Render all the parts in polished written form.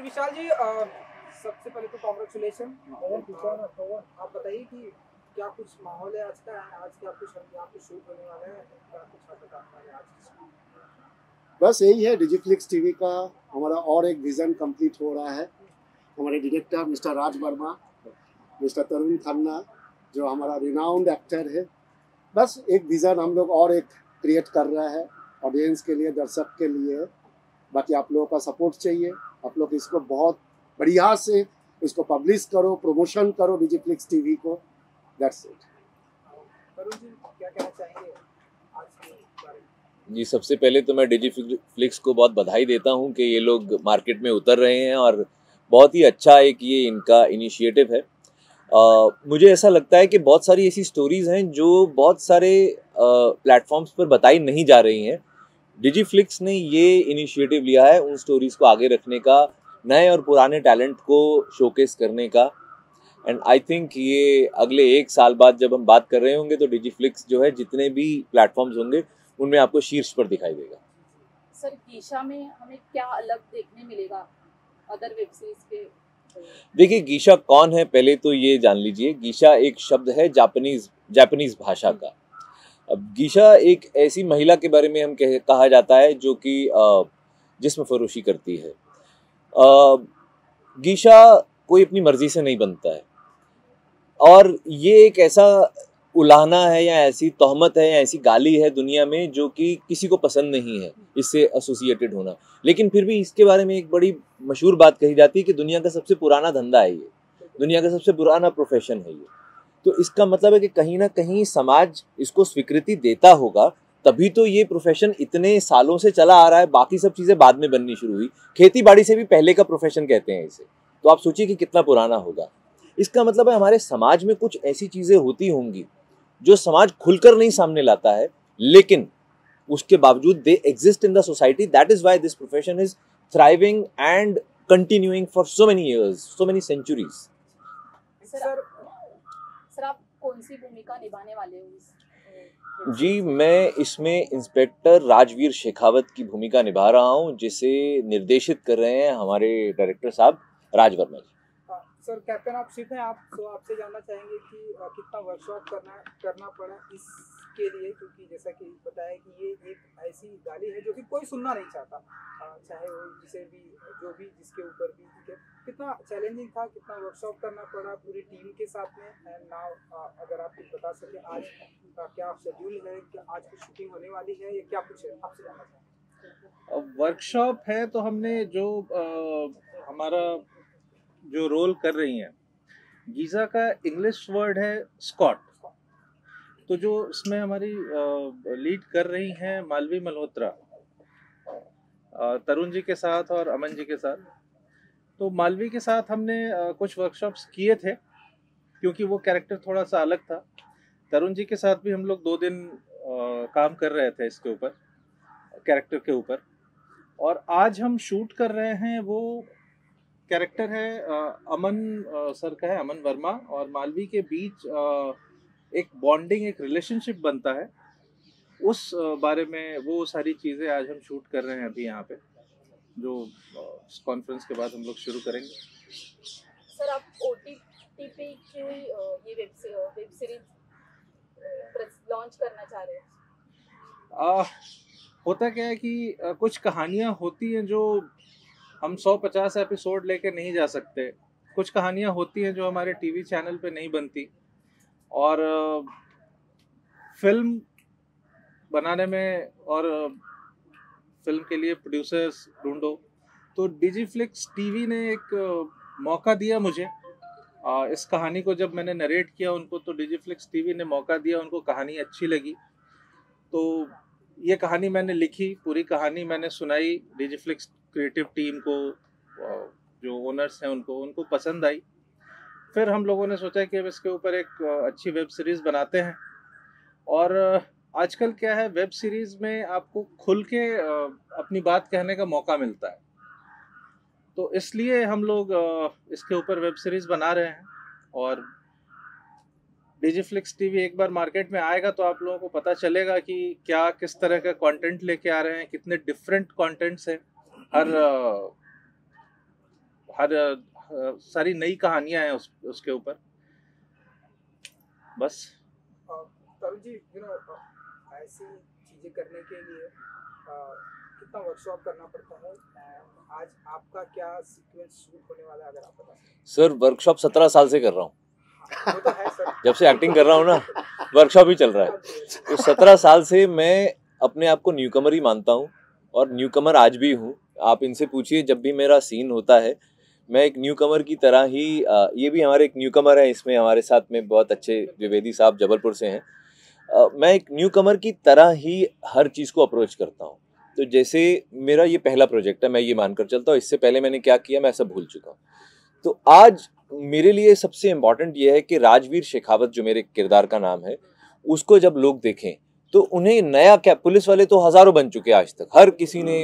विशाल जी, सबसे पहले तो कॉन्ग्रेचुलेशन। आप बताइए कि क्या कुछ माहौल है आज का, आज क्या कुछ हम यहाँ पे शूट होने वाला है, क्या कुछ आप बता पाएंगे आज? बस यही है, डिजिफ्लिक्स टीवी का हमारा और एक विज़न कंप्लीट हो रहा है। हमारे director mister Raj Verma, mister Tarun Khanna जो हमारा रिनाउंड एक्टर है, बस एक विज़न हम लोग और एक क्रिएट कर रहा है ऑडियंस के लिए, दर्शक के लिए। बाकी आप लोगों का सपोर्ट चाहिए। आप लोग इसको बहुत बढ़िया से इसको पब्लिश करो, प्रमोशन करो डिजिफ्लिक्स टीवी को। That's it. तरुण जी, क्या कहना चाहेंगे आज के बारे में? जी, सबसे पहले तो मैं डिजिफ्लिक्स को बहुत बधाई देता हूं कि ये लोग मार्केट में उतर रहे हैं और बहुत ही अच्छा एक ये इनका इनिशिएटिव है। मुझे ऐसा लगता है कि बहुत सारी ऐसी स्टोरीज़ हैं जो बहुत सारे प्लेटफॉर्म्स पर बताई नहीं जा रही हैं। डिजिफ्लिक्स ने ये इनिशिएटिव लिया है उन स्टोरीज़ को आगे रखने का, नए और पुराने टैलेंट को शोकेस करने का। एंड आई थिंक ये अगले 1 साल बाद जब हम बात कर रहे होंगे तो डिजिफ्लिक्स जो है जितने भी प्लेटफॉर्म्स होंगे उनमें आपको शीर्ष पर दिखाई देगा। सर, गीशा में हमें क्या अलग देखने मिलेगा अदर वेब सीरीज के? देखिए, गीशा कौन है पहले तो ये जान लीजिए। गीशा एक शब्द है जापानीज भाषा का। अब गीशा एक ऐसी महिला के बारे में कहा जाता है जो कि जिस्म फरोशी करती है। गीशा कोई अपनी मर्जी से नहीं बनता है और ये एक ऐसा उलाहना है या ऐसी तोहमत है या ऐसी गाली है दुनिया में जो कि किसी को पसंद नहीं है इससे एसोसिएटेड होना। लेकिन फिर भी इसके बारे में एक बड़ी मशहूर बात कही जाती है कि दुनिया का सबसे पुराना धंधा है ये, दुनिया का सबसे पुराना प्रोफेशन है ये। तो इसका मतलब है कि कहीं ना कहीं समाज इसको स्वीकृति देता होगा, तभी तो ये प्रोफेशन इतने सालों से चला आ रहा है। बाकी सब चीज़ें बाद में बननी शुरू हुई, खेती बाड़ी से भी पहले का प्रोफेशन कहते हैं इसे। तो आप सोचिए कि कितना पुराना होगा। इसका मतलब है हमारे समाज में कुछ ऐसी चीज़ें होती होंगी जो समाज खुलकर नहीं सामने लाता है, लेकिन उसके बावजूद they exist in the society. That is why this profession is thriving and continuing for so many years, so many centuries. Sir, आप कौन सी भूमिका निभाने वाले हो? जी, मैं इसमें इंस्पेक्टर राजवीर शेखावत की भूमिका निभा रहा हूँ, जिसे निर्देशित कर रहे हैं हमारे डायरेक्टर साहब राज वर्मा जी। सर, कैप्टन आप शिप हैं, आप तो आपसे जानना चाहेंगे कि कितना वर्कशॉप करना पड़ा इसके लिए, क्योंकि जैसा कि बताया कि ये एक ऐसी गाली है जो कि कोई सुनना नहीं चाहता, चाहे वो जिसे भी जिसके ऊपर भी। ठीक है, कितना चैलेंजिंग था, कितना वर्कशॉप करना पड़ा पूरी टीम के साथ में। एंड नाउ अगर आप कुछ बता सकें आज का क्या शेड्यूल है, क्या आज की शूटिंग होने वाली है, या क्या कुछ है, आपसे जानना चाहेंगे। वर्कशॉप है तो हमने जो हमारा जो रोल कर रही हैं, गीजा का इंग्लिश वर्ड है स्कॉट। तो जो इसमें हमारी लीड कर रही हैं मालवी मल्होत्रा, तरुण जी के साथ और अमन जी के साथ। तो मालवी के साथ हमने कुछ वर्कशॉप्स किए थे क्योंकि वो कैरेक्टर थोड़ा सा अलग था। तरुण जी के साथ भी हम लोग 2 दिन काम कर रहे थे इसके ऊपर, कैरेक्टर के ऊपर। और आज हम शूट कर रहे हैं, वो कैरेक्टर है अमन सर का है, अमन वर्मा और मालवी के बीच एक बॉन्डिंग, एक रिलेशनशिप बनता है। उस बारे में वो सारी चीज़ें आज हम शूट कर रहे हैं अभी यहाँ पे, जो कॉन्फ्रेंस के बाद हम लोग शुरू करेंगे। सर, आप OTT पे क्यों ये वेब सीरीज लॉन्च करना चाह रहे हैं? होता क्या है कि कुछ कहानियाँ होती हैं जो हम 150 एपिसोड लेके नहीं जा सकते। कुछ कहानियाँ होती हैं जो हमारे टीवी चैनल पे नहीं बनती, और फिल्म बनाने में और फिल्म के लिए प्रोड्यूसर्स ढूंढो। तो डिजिफ्लिक्स टीवी ने एक मौका दिया मुझे। इस कहानी को जब मैंने नरेट किया उनको, तो डिजिफ्लिक्स टीवी ने मौका दिया, उनको कहानी अच्छी लगी। तो ये कहानी मैंने लिखी, पूरी कहानी मैंने सुनाई डिजिफ्लिक्स क्रिएटिव टीम को, जो ओनर्स हैं उनको पसंद आई। फिर हम लोगों ने सोचा कि अब इसके ऊपर एक अच्छी वेब सीरीज़ बनाते हैं। और आजकल क्या है, वेब सीरीज़ में आपको खुल के अपनी बात कहने का मौका मिलता है। तो इसलिए हम लोग इसके ऊपर वेब सीरीज़ बना रहे हैं। और डिजिफ्लिक्स टीवी एक बार मार्केट में आएगा तो आप लोगों को पता चलेगा कि क्या किस तरह का कंटेंट लेके आ रहे हैं, कितने डिफरेंट कंटेंट्स हैं। हर सारी नई कहानियां हैं उसके ऊपर। बस तरुण जी, ऐसी चीजें करने के लिए कितना वर्कशॉप करना पड़ता है? आज आपका क्या सीक्वेंस शूट होने वाला है, अगर आप बता सकें? सर वर्कशॉप 17 साल से कर रहा हूँ। वो तो है सर। जब से एक्टिंग कर रहा हूँ ना, वर्कशॉप ही चल रहा है। तो 17 साल से मैं अपने आप को न्यूकमर ही मानता हूँ, और न्यूकमर आज भी हूँ। आप इनसे पूछिए, जब भी मेरा सीन होता है मैं एक न्यूकमर की तरह ही, ये भी हमारे एक न्यूकमर है इसमें, हमारे साथ में बहुत अच्छे द्विवेदी साहब जबलपुर से हैं। मैं एक न्यूकमर की तरह ही हर चीज़ को अप्रोच करता हूँ। तो जैसे मेरा ये पहला प्रोजेक्ट है, मैं ये मानकर चलता हूँ, इससे पहले मैंने क्या किया मैं सब भूल चुका हूँ। तो आज मेरे लिए सबसे इम्पॉर्टेंट ये है कि राजवीर शेखावत जो मेरे किरदार का नाम है, उसको जब लोग देखें तो उन्हें नया क्या, पुलिस वाले तो हज़ारों बन चुके हैं आज तक, हर किसी ने,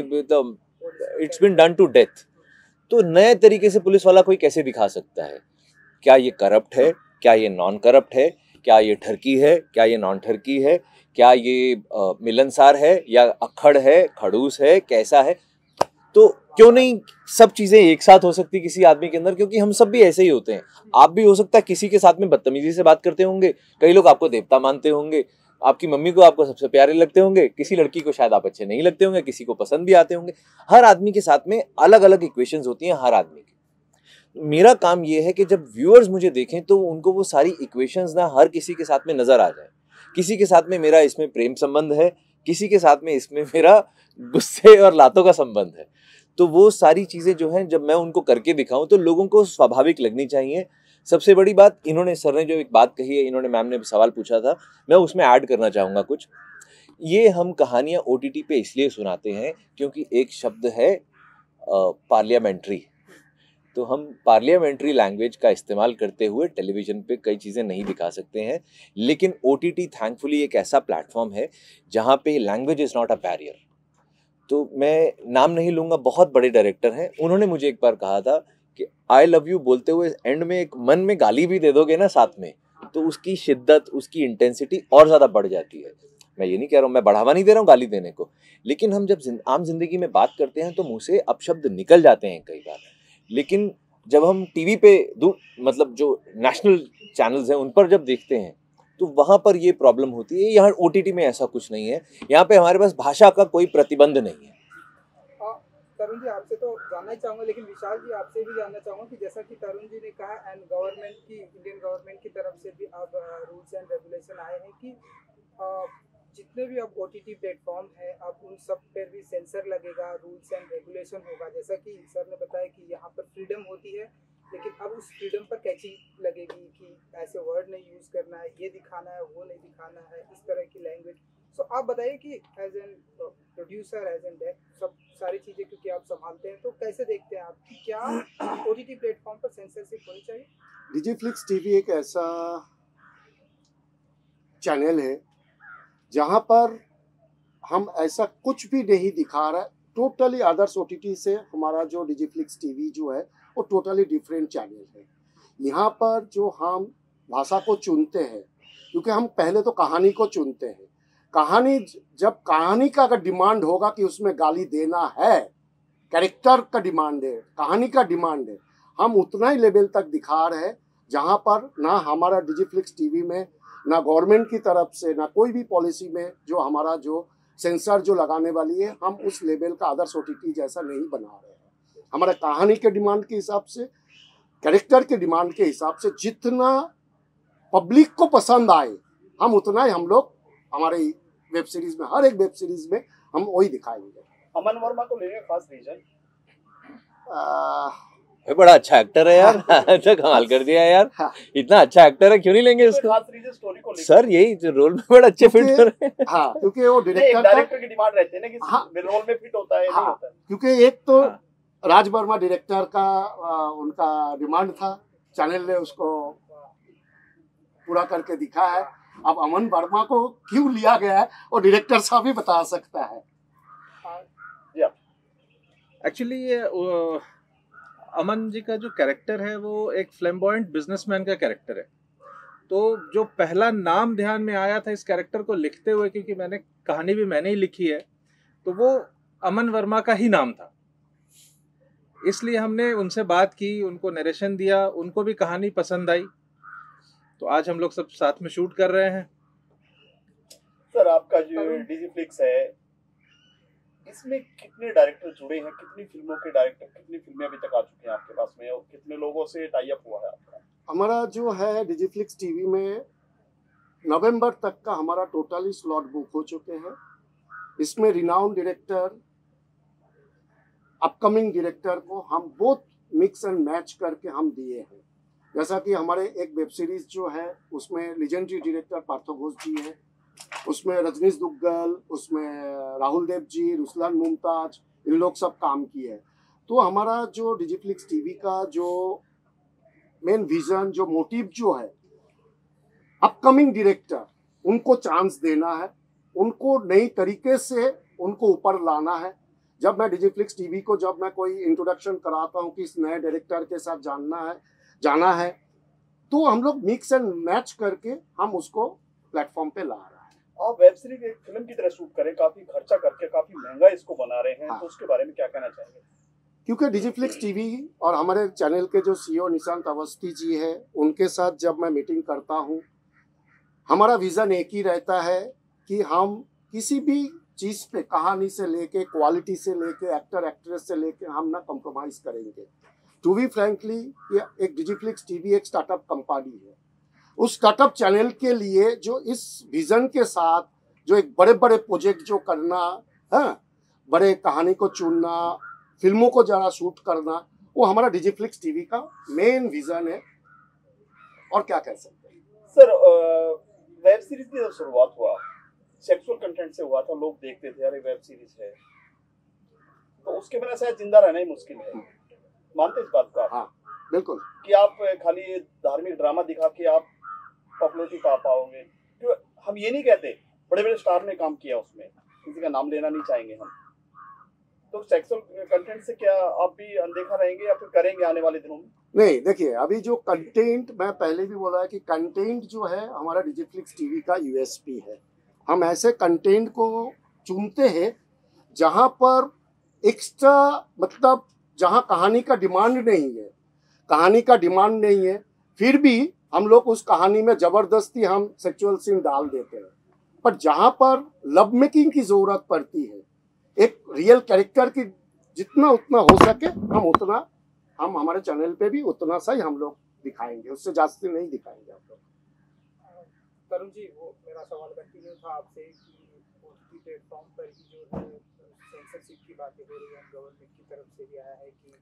it's been done to death. तो नए तरीके से पुलिस वाला कोई कैसे दिखा सकता है? क्या ये करप्ट है, क्या ये नॉन करप्ट है, क्या ये ठरकी है, क्या ये नॉन ठरकी है, क्या ये मिलनसार है या अक्खड़ है, खड़ूस है, कैसा है? तो क्यों नहीं सब चीज़ें एक साथ हो सकती किसी आदमी के अंदर, क्योंकि हम सब भी ऐसे ही होते हैं। आप भी हो सकता है किसी के साथ में बदतमीजी से बात करते होंगे, कई लोग आपको देवता मानते होंगे, आपकी मम्मी को आपको सबसे प्यारे लगते होंगे, किसी लड़की को शायद आप अच्छे नहीं लगते होंगे, किसी को पसंद भी आते होंगे। हर आदमी के साथ में अलग अलग इक्वेशंस होती हैं हर आदमी की। मेरा काम ये है कि जब व्यूअर्स मुझे देखें तो उनको वो सारी इक्वेशंस ना हर किसी के साथ में नजर आ जाए। किसी के साथ में मेरा इसमें प्रेम संबंध है, किसी के साथ में इसमें मेरा गुस्से और लातों का संबंध है। तो वो सारी चीज़ें जो हैं जब मैं उनको करके दिखाऊं तो लोगों को स्वाभाविक लगनी चाहिए। सबसे बड़ी बात, इन्होंने, सर ने जो एक बात कही है, इन्होंने, मैम ने सवाल पूछा था, मैं उसमें ऐड करना चाहूँगा कुछ। ये हम कहानियाँ OTT पे इसलिए सुनाते हैं क्योंकि एक शब्द है पार्लियामेंट्री। तो हम पार्लियामेंट्री लैंग्वेज का इस्तेमाल करते हुए टेलीविज़न पे कई चीज़ें नहीं दिखा सकते हैं, लेकिन OTT थैंकफुली एक ऐसा प्लेटफॉर्म है जहाँ पे language is not a barrier. तो मैं नाम नहीं लूँगा, बहुत बड़े डायरेक्टर हैं, उन्होंने मुझे एक बार कहा था कि आई लव यू बोलते हुए एंड में एक मन में गाली भी दे दोगे ना साथ में, तो उसकी शिद्दत, उसकी इंटेंसिटी और ज़्यादा बढ़ जाती है। मैं ये नहीं कह रहा हूँ, मैं बढ़ावा नहीं दे रहा हूँ गाली देने को, लेकिन हम जब आम जिंदगी में बात करते हैं तो मुँह से अपशब्द निकल जाते हैं कई बार। लेकिन जब हम टीवी पे मतलब जो नेशनल चैनल्स हैं उन पर जब देखते हैं तो वहाँ पर ये प्रॉब्लम होती है। यहाँ OTT में ऐसा कुछ नहीं है, यहाँ पे हमारे पास भाषा का कोई प्रतिबंध नहीं है। तरुण जी, आपसे तो जानना ही चाहूँगा, लेकिन विशाल जी आपसे भी जानना चाहूँगा कि जैसा कि तरुण जी ने कहा, एंड गवर्नमेंट की, इंडियन गवर्नमेंट की तरफ से भी अब रूल्स एंड रेगुलेशन आए हैं कि जितने भी अब OTT प्लेटफॉर्म है, अब उन सब पर भी सेंसर लगेगा, रूल्स एंड रेगुलेशन होगा। जैसा कि सर ने बताया कि यहाँ पर फ्रीडम होती है, लेकिन अब उस फ्रीडम पर कैचिंग लगेगी कि ऐसे वर्ड नहीं यूज़ करना है, ये दिखाना है, वो नहीं दिखाना है, इस तरह की लैंग्वेज। सो आप बताइए कि as an producer, as an director, सब सारी चीज़ें क्योंकि आप संभालते हैं, तो कैसे देखते हैं आप कि क्या OTT प्लेटफॉर्म पर सेंसरशिप होनी चाहिए? डिजिफ्लिक्स टीवी एक ऐसा चैनल है जहाँ पर हम ऐसा कुछ भी नहीं दिखा रहा। टोटली अदर्स OTT से हमारा जो डिजिफ्लिक्स टीवी जो है वो टोटली डिफरेंट चैनल है। यहाँ पर जो हम भाषा को चुनते हैं, क्योंकि हम पहले तो कहानी को चुनते हैं। कहानी, जब कहानी का अगर डिमांड होगा कि उसमें गाली देना है, कैरेक्टर का डिमांड है, कहानी का डिमांड है, हम उतना ही लेवल तक दिखा रहे हैं जहाँ पर ना हमारा डिजिफ्लिक्स टीवी में, ना गवर्नमेंट की तरफ से, ना कोई भी पॉलिसी में जो हमारा जो सेंसर जो लगाने वाली है, हम उस लेवल का अदर्स OTT जैसा नहीं बना रहे हैं। हमारा कहानी के डिमांड के हिसाब से, कैरेक्टर के डिमांड के हिसाब से, जितना पब्लिक को पसंद आए हम उतना ही हम लोग हमारे वेब सीरीज में, हर एक वेब सीरीज में हम वही दिखाएंगे। अमन वर्मा को लेने का खास रीजन? बड़ा अच्छा एक्टर है यार। अच्छा कमाल कर दिया यार, इतना अच्छा एक्टर है, क्यों नहीं लेंगे उसको? खास रीजन स्टोरी को लेकर? सर यही जो रोल में बड़ा अच्छे फिट कर रहे हैं। हाँ, क्योंकि वो डायरेक्टर की डिमांड रहती है ना कि रोल में फिट होता है, नहीं होता है। क्योंकि एक तो राज वर्मा डायरेक्टर का उनका डिमांड था, चैनल ने उसको पूरा करके दिखा है। अब अमन वर्मा को क्यों लिया गया है और डायरेक्टर साहब ही बता सकता है। एक्चुअली ये अमन जी का जो कैरेक्टर है वो एक फ्लैम्बॉयंट बिजनेसमैन का कैरेक्टर है। तो जो पहला नाम ध्यान में आया था इस कैरेक्टर को लिखते हुए, क्योंकि कहानी भी मैंने ही लिखी है, तो वो अमन वर्मा का ही नाम था। इसलिए हमने उनसे बात की, उनको नरेशन दिया, उनको भी कहानी पसंद आई, तो आज हम लोग सब साथ में शूट कर रहे हैं। सर आपका जो डिजिफ्लिक्स है, इसमें कितने डायरेक्टर जुड़े हैं, कितनी फिल्मों के डायरेक्टर, कितनी फिल्में अभी तक आ चुकी हैं आपके पास में, और कितने लोगों से टाई अप हुआ है आपका? हमारा जो है डिजिफ्लिक्स टीवी में नवंबर तक का हमारा टोटली स्लॉट बुक हो चुके हैं। इसमें रिनाउंड डायरेक्टर, अपकमिंग डायरेक्टर को हम बहुत मिक्स एंड मैच करके हम दिए हैं। जैसा कि हमारे एक वेब सीरीज जो है उसमें लेजेंडरी डायरेक्टर पार्थ घोष जी है, उसमें रजनीश दुग्गल, उसमें राहुल देव जी, रुसलान मुमताज, इन लोग सब काम किए हैं। तो हमारा जो डिजिफ्लिक्स टीवी का जो मेन विजन, जो मोटिव जो है, अपकमिंग डायरेक्टर उनको चांस देना है, उनको नई तरीके से उनको ऊपर लाना है। जब मैं डिजिफ्लिक्स टीवी को जब मैं कोई इंट्रोडक्शन कराता हूँ कि इस नए डायरेक्टर के साथ जाना है, तो हम लोग मिक्स एंड मैच करके हम उसको प्लेटफॉर्म पे ला रहे हैं। आप वेब सीरीज एक फिल्म की तरह शूट करें, काफी खर्चा करके काफी महंगा इसको बना रहे हैं, हाँ। तो उसके बारे में क्या कहना चाहेंगे? क्योंकि डिजिफ्लिक्स टीवी और हमारे चैनल के जो सीईओ निशांत अवस्थी जी है, उनके साथ जब मैं मीटिंग करता हूँ, हमारा विजन एक ही रहता है कि हम किसी भी चीज़ पे, कहानी से लेके, क्वालिटी से लेके, एक्टर एक्ट्रेस से लेके, हम ना कॉम्प्रोमाइज करेंगे। टू बी फ्रैंकली, ये एक डिजिफ्लिक्स टीवी एक स्टार्टअप कंपनी है। उस स्टार्टअप चैनल के लिए जो इस विजन के साथ जो एक बड़े बड़े प्रोजेक्ट जो करना है, बड़े कहानी को चुनना, फिल्मों को ज़रा शूट करना, वो हमारा डिजिफ्लिक्स टीवी का मेन विजन है। और क्या कह सकते हैं सर, वेब सीरीज की जब शुरुआत हुआ, सेक्सुअल कंटेंट से हुआ था, लोग देखते थे अरे वेब सीरीज है, तो उसके बिना शायद जिंदा रहना ही मुश्किल है। मानते इस बात को आप? हाँ, बिल्कुल। कि आप खाली धार्मिक ड्रामा दिखा के आप पॉपुलरिटी पा पाओगे? क्यों हम ये नहीं कहते, बड़े बड़े स्टार ने काम किया उसमें, किसी का नाम लेना नहीं चाहेंगे हम, तो सेक्सुअल कंटेंट से क्या आप भी अनदेखा रहेंगे या फिर करेंगे आने वाले दिनों में? नहीं, देखिए, अभी जो कंटेंट, मैं पहले भी बोला है कि कंटेंट जो है हमारा डिजिफ्लिक्स टीवी का यूएसपी है। हम ऐसे कंटेंट को चुनते हैं जहां पर एक्स्ट्रा, मतलब जहां कहानी का डिमांड नहीं है, फिर भी हम लोग उस कहानी में जबरदस्ती हम सेक्सुअल सीन डाल देते हैं। पर जहां पर लव मेकिंग की जरूरत पड़ती है, एक रियल कैरेक्टर की जितना उतना हो सके हम हमारे चैनल पे भी उतना सा ही हम लोग दिखाएंगे, उससे जास्ती नहीं दिखाएंगे आप लोग। तरुण जी, वो मेरा सवाल कंटिन्यू था आपसे कि ओटीटी प्लेटफॉर्म पर ही जो है सेंसरशिप की बातें हो रही है, गवर्नमेंट की तरफ से भी आया है कि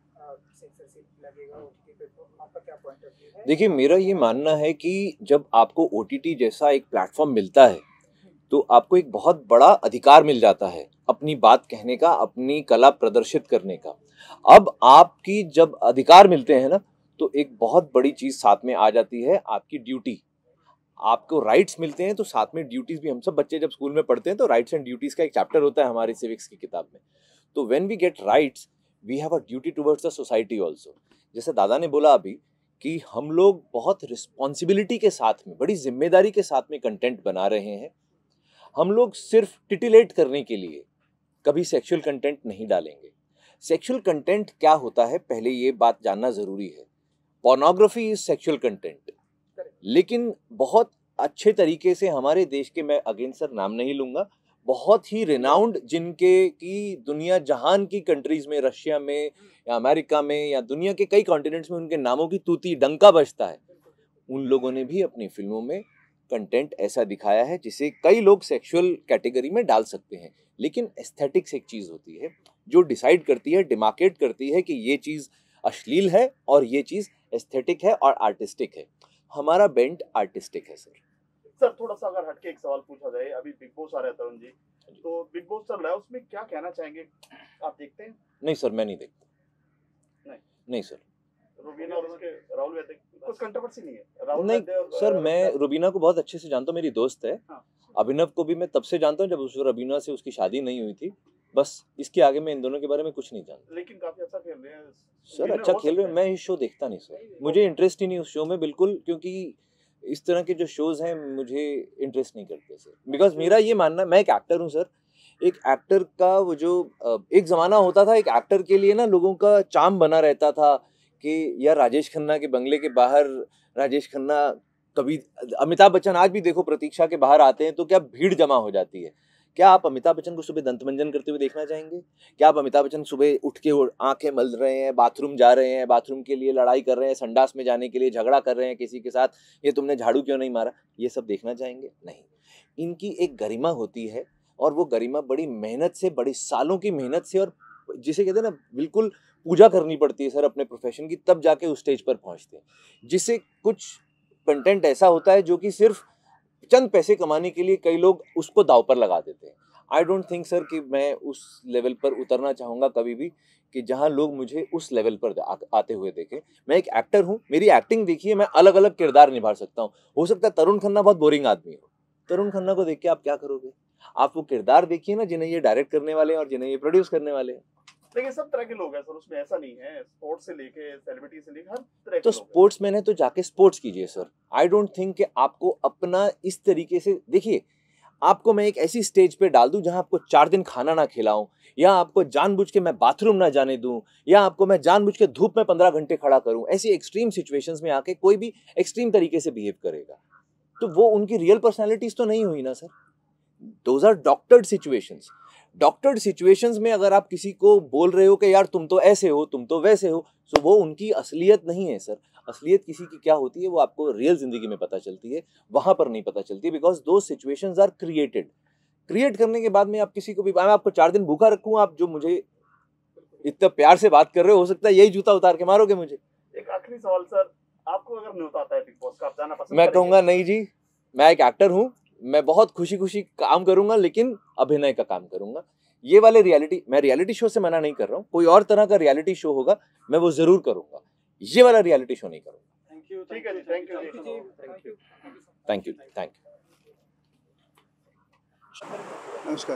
सेंसरशिप लगेगा ओटीटी प्लेटफॉर्म, आपका क्या पॉइंट ऑफ व्यू है? देखिए, मेरा ये मानना है कि जब आपको ओटीटी जैसा एक प्लेटफॉर्म मिलता है तो आपको एक बहुत बड़ा अधिकार मिल जाता है अपनी बात कहने का, अपनी कला प्रदर्शित करने का। अब आपकी जब अधिकार मिलते हैं ना, तो एक बहुत बड़ी चीज साथ में आ जाती है, आपकी ड्यूटी। आपको राइट्स मिलते हैं तो साथ में ड्यूटीज भी। हम सब बच्चे जब स्कूल में पढ़ते हैं तो राइट्स एंड ड्यूटीज का एक चैप्टर होता है हमारी सिविक्स की किताब में। तो when we get rights, we have a duty towards the society also. जैसे दादा ने बोला अभी कि हम लोग बहुत रिस्पॉन्सिबिलिटी के साथ में, बड़ी जिम्मेदारी के साथ में कंटेंट बना रहे हैं। हम लोग सिर्फ टिटिलेट करने के लिए कभी सेक्सुअल कंटेंट नहीं डालेंगे। सेक्सुअल कंटेंट क्या होता है, पहले ये बात जानना जरूरी है। पोर्नोग्राफी इज सेक्सुअल कंटेंट, लेकिन बहुत अच्छे तरीके से हमारे देश के, मैं अगेन सर नाम नहीं लूंगा, बहुत ही रिनाउंड, जिनके की दुनिया जहान की कंट्रीज में, रशिया में या अमेरिका में या दुनिया के कई कॉन्टिनेंट्स में उनके नामों की तूती डंका बजता है, उन लोगों ने भी अपनी फिल्मों में कंटेंट ऐसा दिखाया है जिसे कई लोग सेक्सुअल कैटेगरी में डाल सकते हैं। लेकिन एस्थेटिक्स एक चीज होती है जो डिसाइड करती है, डिमार्केट करती है कि ये चीज अश्लील है और ये चीज एस्थेटिक है और आर्टिस्टिक है। हमारा बेंट आर्टिस्टिक है सर। सर, थोड़ा सा अगर हटके एक सवाल पूछा जाए, अभी बिग बॉस आ रहा है तरुण जी, तो बिग बॉस चल रहा है, उसमें क्या कहना चाहेंगे? आप देखते हैं? नहीं सर, मैं नहीं देखता। नहीं सर। रुबीना और उसके राहुल वैद्य, कुछ कंट्रोवर्सी नहीं है? राहुल नहीं वैद्य और सर, मैं रुबीना को बहुत अच्छे से जानता हूँ, मेरी दोस्त है। हाँ। अभिनव को भी मैं तब से जानता हूँ जब उस रुबीना से उसकी शादी नहीं हुई थी। बस इसके आगे मैं इन दोनों के बारे में कुछ नहीं जानता। लेकिन काफी अच्छा खेल रहे हैं सर, अच्छा खेल रहे हैं। मैं इस शो देखता नहीं सर, मुझे इंटरेस्ट ही नहीं उस शो में बिल्कुल, क्योंकि इस तरह के जो शोज हैं मुझे इंटरेस्ट नहीं करते सर। बिकॉज मेरा ये मानना, मैं एक एक्टर हूँ सर, एक एक्टर का वो जो एक ज़माना होता था, एक एक्टर के लिए ना लोगों का चार्म बना रहता था कि यार राजेश खन्ना के बंगले के बाहर राजेश खन्ना, कभी अमिताभ बच्चन आज भी देखो प्रतीक्षा के बाहर आते हैं तो क्या भीड़ जमा हो जाती है। क्या आप अमिताभ बच्चन को सुबह दंतमंजन करते हुए देखना चाहेंगे? क्या आप अमिताभ बच्चन सुबह उठ के आंखें मल रहे हैं, बाथरूम जा रहे हैं, बाथरूम के लिए लड़ाई कर रहे हैं, संडास में जाने के लिए झगड़ा कर रहे हैं किसी के साथ, ये तुमने झाड़ू क्यों नहीं मारा, ये सब देखना चाहेंगे? नहीं। इनकी एक गरिमा होती है और वो गरिमा बड़ी मेहनत से, बड़ी सालों की मेहनत से, और जिसे कहते हैं ना बिल्कुल पूजा करनी पड़ती है सर अपने प्रोफेशन की, तब जाके उस स्टेज पर पहुंचते हैं। जिससे कुछ कंटेंट ऐसा होता है जो कि सिर्फ चंद पैसे कमाने के लिए कई लोग उसको दांव पर लगा देते हैं। आई डोंट थिंक सर कि मैं उस लेवल पर उतरना चाहूँगा कभी भी, कि जहाँ लोग मुझे उस लेवल पर आते हुए देखें। मैं एक एक्टर हूँ, मेरी एक्टिंग देखिए, मैं अलग अलग किरदार निभा सकता हूँ। हो सकता है तरुण खन्ना बहुत बोरिंग आदमी हो, तरुण खन्ना को देख के आप क्या करोगे? आप वो किरदार देखिए ना जिन्हें ये डायरेक्ट करने वाले हैं और जिन्हें ये प्रोड्यूस करने वाले हैं। लेकिन सब तरह के लोग हैं सर, उसमें ऐसा नहीं है, स्पोर्ट्स से लेके सेलिब्रिटी से लेके हर तरह के तो लोग हैं। स्पोर्ट्समैन है तो जाके स्पोर्ट्स कीजिए सर। आई डोंट थिंक कि आपको अपना इस तरीके से देखिए, आपको मैं एक ऐसी स्टेज पे डाल दूं जहां आपको 4 दिन खाना ना खिलाऊं, या आपको जानबूझ के मैं बाथरूम ना जाने दूं, या आपको मैं जानबूझ के धूप में 15 घंटे खड़ा करूं। ऐसी एक्सट्रीम सिचुएशंस में आके कोई भी एक्सट्रीम तरीके से बिहेव करेगा तो वो उनकी रियल पर्सनैलिटीज तो नहीं हुई ना sir. Those are doctored situations. Doctored situations में अगर आप किसी को बोल रहे हो कि यार तुम तो ऐसे हो, तुम तो वैसे हो, तो वो उनकी असलियत नहीं है सर। असलियत किसी की क्या होती है वो आपको रियल जिंदगी में पता चलती है, वहां पर नहीं पता चलती, बिकॉज दो सिचुएशंस आर क्रिएटेड। क्रिएट करने के बाद में आप किसी को भी, मैं आपको 4 दिन भूखा रखूं, आप जो मुझे इतना प्यार से बात कर रहे हो सकता है यही जूता उतार के मारोगे मुझे। एक आखिरी सवाल सर, आपको अगर न्योता आता है बिग बॉस का, आप जाना पसंद मैं करेंगे? कहूंगा नहीं जी, मैं एक एक्टर हूं, मैं बहुत खुशी खुशी काम करूंगा, लेकिन अभिनय का काम करूंगा। ये वाले रियलिटी, मैं रियलिटी शो से मना नहीं कर रहा हूँ, कोई और तरह का रियलिटी शो होगा मैं वो जरूर करूंगा, ये वाला रियलिटी शो नहीं करूंगा। Thank you. ठीक है जी, थैंक यू थैंक यू जी। Thank you thank you, thank you. नमस्कार।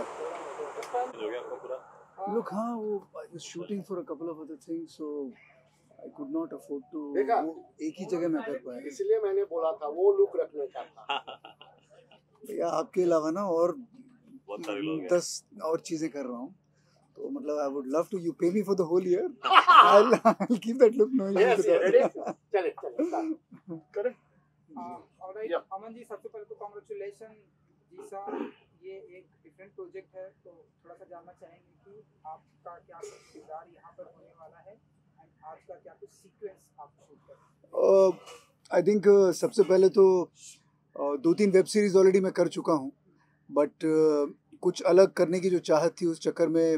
Look, हाँ वो I was shooting for a couple of other things, so I could not afford to देखा? वो एक ही जगह में कर पाया। इसलिए मैंने बोला था वो लुक रखने का था। भैया आपके अलावा ना और 10 और चीजें कर रहा हूँ, तो मतलब I would love to, you pay me for the whole year, I'll keep that look, no Yes, issues at ready? all. चले चले start. करें? Alright Yeah. अमन जी, सबसे पहले तो कांग्रेचुलेशन जी सर, ये एक डिफरेंट प्रोजेक्ट है, तो थोड़ा सा जानना चाहेंगे कि आपका क्या किरदार यहाँ पर होने वाला है एंड आज का क्या कुछ सीक्वेंस आप शूट कर रहे हैं। I think सबसे पहले तो 2-3 वेब सीरीज ऑलरेडी मैं कर चुका हूँ, बट कुछ अलग करने की जो चाहत थी उस चक्कर में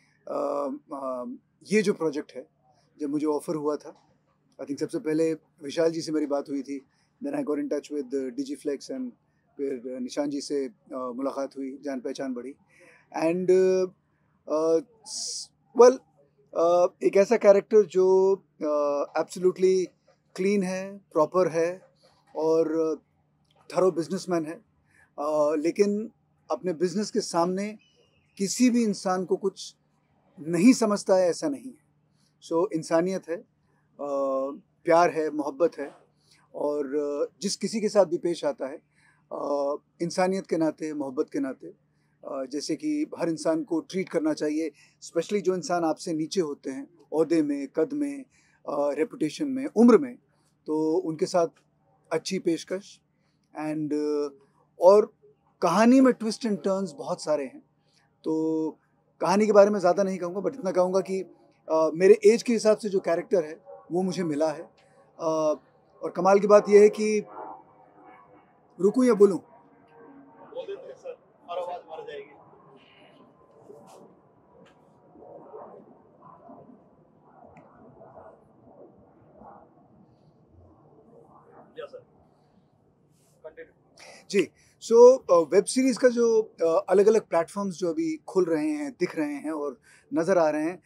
ये जो प्रोजेक्ट है जब मुझे ऑफर हुआ था, आई थिंक सबसे पहले विशाल जी से मेरी बात हुई थी, then I got in touch with Digiflix, and फिर निशान जी से मुलाकात हुई, जान पहचान बढ़ी, एंड वेल एक ऐसा कैरेक्टर जो एब्सोल्युटली क्लीन है, प्रॉपर है और थरो बिजनेसमैन है, लेकिन अपने बिजनेस के सामने किसी भी इंसान को कुछ नहीं समझता है, ऐसा नहीं है। सो इंसानियत है, प्यार है, मोहब्बत है, और जिस किसी के साथ भी पेश आता है इंसानियत के नाते, मोहब्बत के नाते, जैसे कि हर इंसान को ट्रीट करना चाहिए, स्पेशली जो इंसान आपसे नीचे होते हैं ओहदे में, कद में, रेपुटेशन में, उम्र में, तो उनके साथ अच्छी पेशकश। एंड और कहानी में ट्विस्ट एंड टर्न्स बहुत सारे हैं, तो कहानी के बारे में ज़्यादा नहीं कहूँगा, बट इतना कहूँगा कि मेरे एज के हिसाब से जो कैरेक्टर है वो मुझे मिला है, और कमाल की बात यह है कि रुकूं या बोलूं? बोल देते हैं सर, और आवाज मर जाएगी। या सर, कंटिन्यू। जी, सो वेब सीरीज़ का जो अलग अलग प्लेटफॉर्म्स जो अभी खुल रहे हैं, दिख रहे हैं और नज़र आ रहे हैं,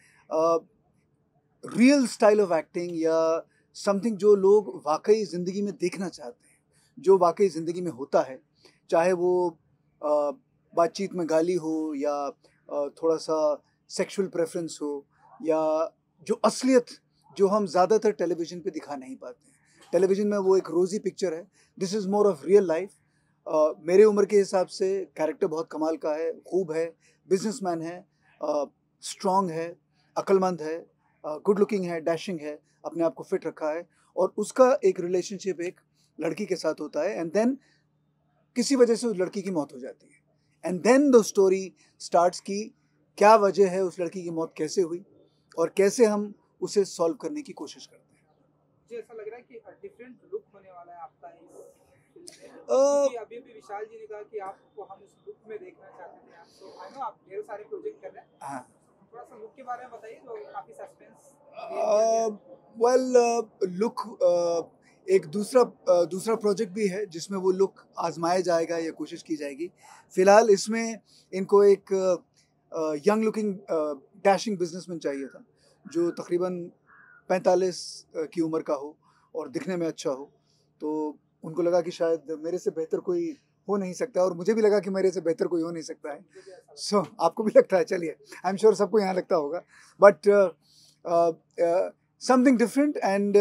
रियल स्टाइल ऑफ एक्टिंग या समथिंग जो लोग वाकई ज़िंदगी में देखना चाहते हैं, जो वाकई ज़िंदगी में होता है, चाहे वो बातचीत में गाली हो या थोड़ा सा सेक्सुअल प्रेफरेंस हो, या जो असलियत जो हम ज़्यादातर टेलीविज़न पे दिखा नहीं पाते हैं। टेलीविज़न में वो एक रोज़ी पिक्चर है, this is more of real life. मेरे उम्र के हिसाब से कैरेक्टर बहुत कमाल का है, खूब है, बिजनेसमैन है, स्ट्रांग है, अक्लमंद है, गुड लुकिंग है, डैशिंग है, अपने आप को फिट रखा है, और उसका एक रिलेशनशिप एक लड़की के साथ होता है, एंड देन किसी वजह से उस लड़की की मौत हो जाती है, and then the story starts की क्या वजह है, उस लड़की की मौत कैसे हुई और कैसे हम उसे सॉल्व करने की कोशिश करते हैं। मुझे ऐसा लग रहा है कि डिफरेंट लुक होने वाला है आपका इस फिल्म में, अ, क्योंकि अभी भी विशाल जी ने कहा कि आपको हम उस लुक में देखना चाहते हैं। तो आई नो आप ढेर सारे प्रोजेक्ट कर रहे हैं, हाँ, थोड़ा सा लुक के बारे में बताइए जो काफी सस्पेंस क्रिएट वेल लुक एक दूसरा प्रोजेक्ट भी है जिसमें वो लुक आजमाया जाएगा या कोशिश की जाएगी। फिलहाल इसमें इनको एक यंग लुकिंग डैशिंग बिजनेसमैन चाहिए था जो तकरीबन 45 की उम्र का हो और दिखने में अच्छा हो, तो उनको लगा कि शायद मेरे से बेहतर कोई हो नहीं सकता, और मुझे भी लगा कि मेरे से बेहतर कोई हो नहीं सकता है। सो आपको भी लगता है, चलिए, आई एम श्योर सबको यहाँ लगता होगा, but something different, and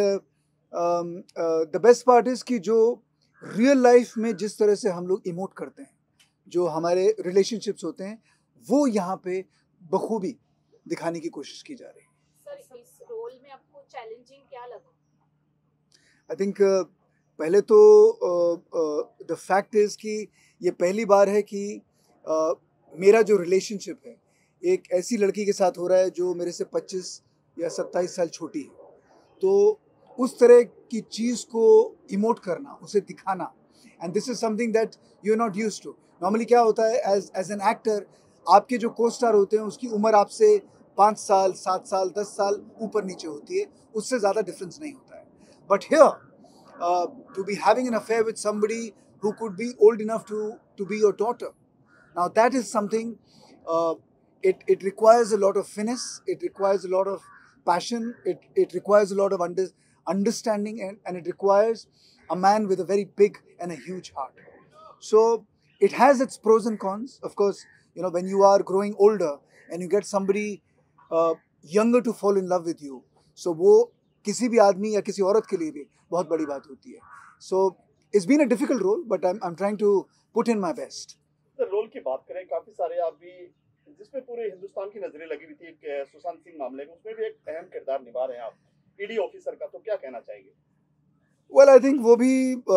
the best part is कि जो रियल लाइफ में जिस तरह से हम लोग इमोट करते हैं, जो हमारे रिलेशनशिप्स होते हैं, वो यहाँ पे बखूबी दिखाने की कोशिश की जा रही है। सर इस रोल में आपको चैलेंजिंग क्या लगा? आई थिंक पहले तो द फैक्ट इज़ कि ये पहली बार है कि मेरा जो रिलेशनशिप है एक ऐसी लड़की के साथ हो रहा है जो मेरे से 25 या 27 साल छोटी है, तो उस तरह की चीज़ को इमोट करना, उसे दिखाना, and this is something that you are not used to. Normally क्या होता है, एज एन एक्टर आपके जो को स्टार होते हैं उसकी उम्र आपसे 5 साल, 7 साल, 10 साल ऊपर नीचे होती है, उससे ज़्यादा डिफरेंस नहीं होता है। But here to be having an affair with somebody who could be old enough to be your daughter. Now that is something, it requires a lot of finesse, it requires a lot of passion, it requires a lot of understanding, and it requires a man with a very big and a huge heart. So it has its pros and cons. Of course, you know, when you are growing older and you get somebody younger to fall in love with you, so वो किसी भी आदमी या किसी औरत के लिए भी बहुत बड़ी बात होती है। So it's been a difficult role, but I am trying to put in my best. Role की बात करें, काफी सारे आप भी जिसमें पूरे हिंदुस्तान की नजरें लगी हुई थी एक सुशांत सिंह मामले में, उसमें भी एक अहम किरदार निभा रहे हैं आप, ईडी ऑफिसर का, तो क्या कहना चाहेंगे? वेल आई थिंक वो भी